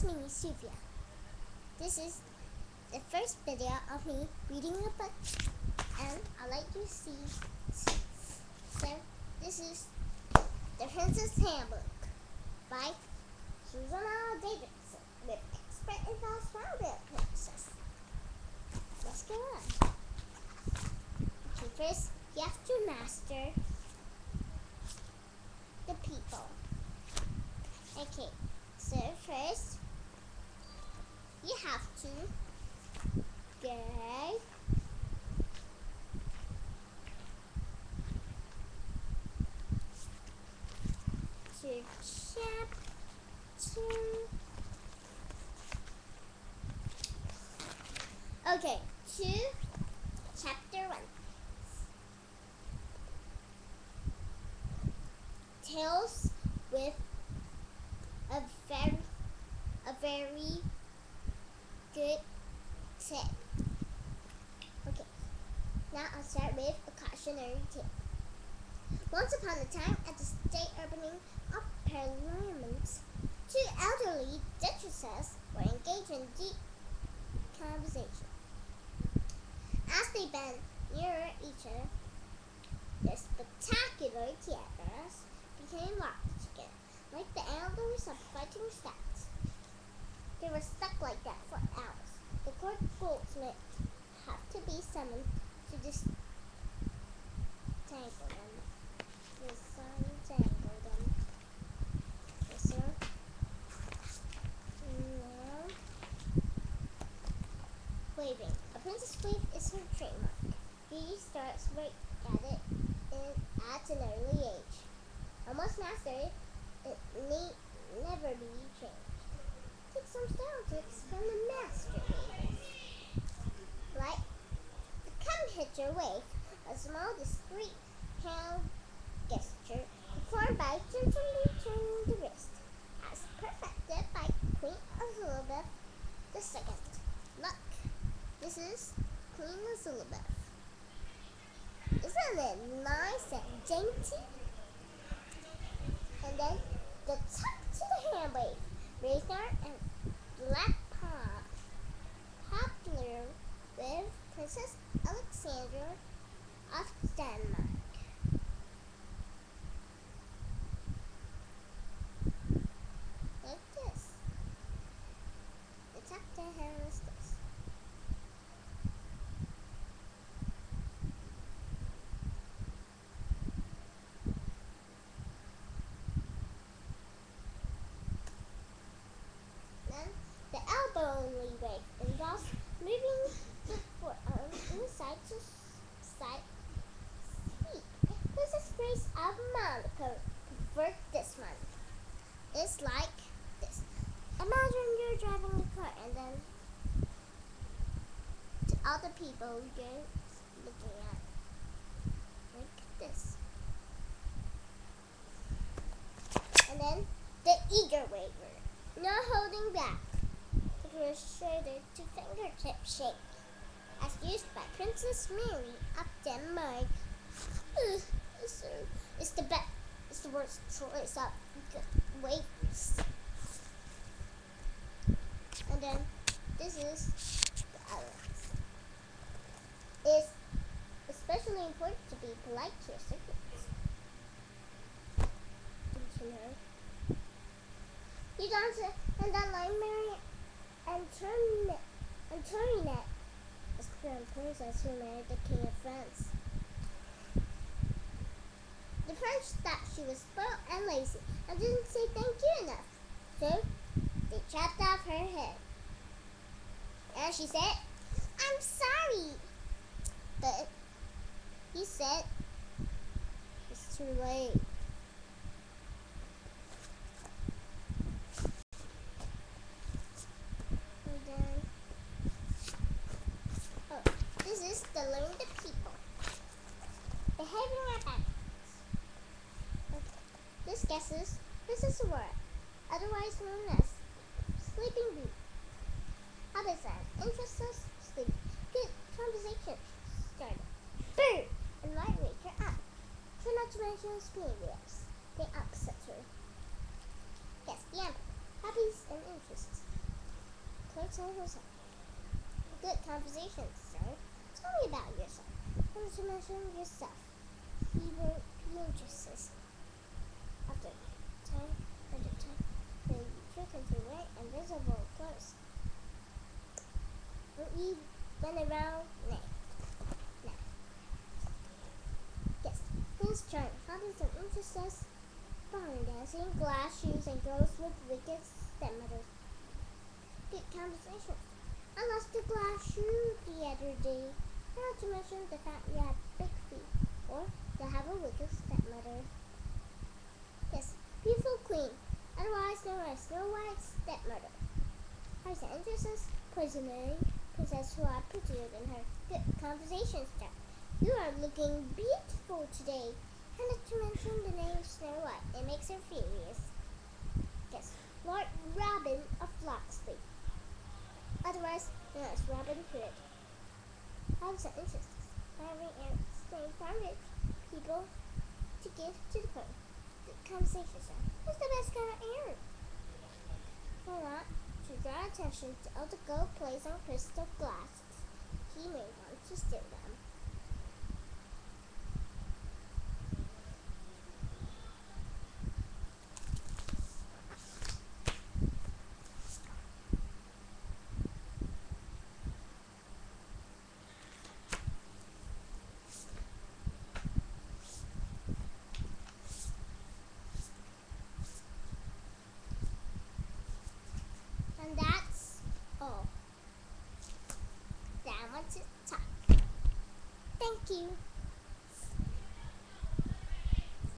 is me, Sylvia. This is the first video of me reading a book, and I'd like you to see. So, this is The Princess Handbook by Susanna Davidson, with expert advice from the princess. Let's go on. Okay, first you have to master the people. Okay, so first you have to go to chapter. Okay, to chapter 1. Tales with a very good tip. Okay, now I'll start with a cautionary tale. Once upon a time, at the state opening of Parliament, two elderly duchesses were engaged in deep conversation. As they bent nearer each other, their spectacular tiaras became locked again, like the antlers of fighting stats. They were stuck like that for hours. The court goldsmith had to be summoned to disentangle them. Yes, sir. Now, waving. A princess wave is her trademark. She starts right at it at an early age. Almost mastered, it need never be changed. Take some style tips from the master wavers. Like the come hitcher wave, a small discreet hand gesture performed by gently turning the wrist, as perfected by Queen Elizabeth II. Look, this is Queen Elizabeth. Isn't it nice and dainty? And then the tuck to the hand wave, raised arm and black palm, popular with Princess Alexandra of Denmark. Like this. The tuck to the hand is this. The elbow-only wave involves moving the forearm inside to side sweep. Princess Grace of Monaco preferred this one. It's like this. Imagine you're driving a car and then to other people you're looking at. Like this. And then the eager waver. No holding back. It was shoulder to fingertip shape, as used by Princess Mary of Denmark. It's the best. It's the worst choice of weights. And then this is the balance. It's especially important to be polite to your siblings. Don't you know? You dance and then like Mary and Antoinette, the crown princess who married the king of France. The French thought she was spoiled and lazy and didn't say thank you enough, so they chopped off her head. And she said, "I'm sorry," but he said, "It's too late." This is the learn the people. Behaving like animals. Okay. This is Aurora, otherwise known as Sleeping Beauty. Habits and interests: sleep. Good conversation started. Bird and light wake her up. Try not to mention spinning wheels. They upset her. Yes, the emperor. Hobbies and interests. clerks and herself. Good conversation, sir. Tell me about yourself. Why don't you mention yourself? He interests. After time, the chicken to wear invisible clothes. We went around now. Yes, his turn. Hobbies and interests. Barn dancing, glass shoes, and girls with wicked stepmothers. Good conversation. I lost a glass shoe the other day. Not to mention the fact you have big feet, or you have a wicked stepmother. Yes, beautiful queen, otherwise known as Snow White's stepmother. Hers interests, poisoning, princess who are prettier than her. Good conversation start. You are looking beautiful today. And not to mention the name Snow White, it makes her furious. Yes, Lord Robin of Locksley, otherwise known as Robin Hood. Hobbies and interests. Farming and staying farm rich people to give to the poor. Good conversation start. Who's the best kind of errand? Why not? To draw attention to all the gold plates on crystal glasses. He may want to steal them.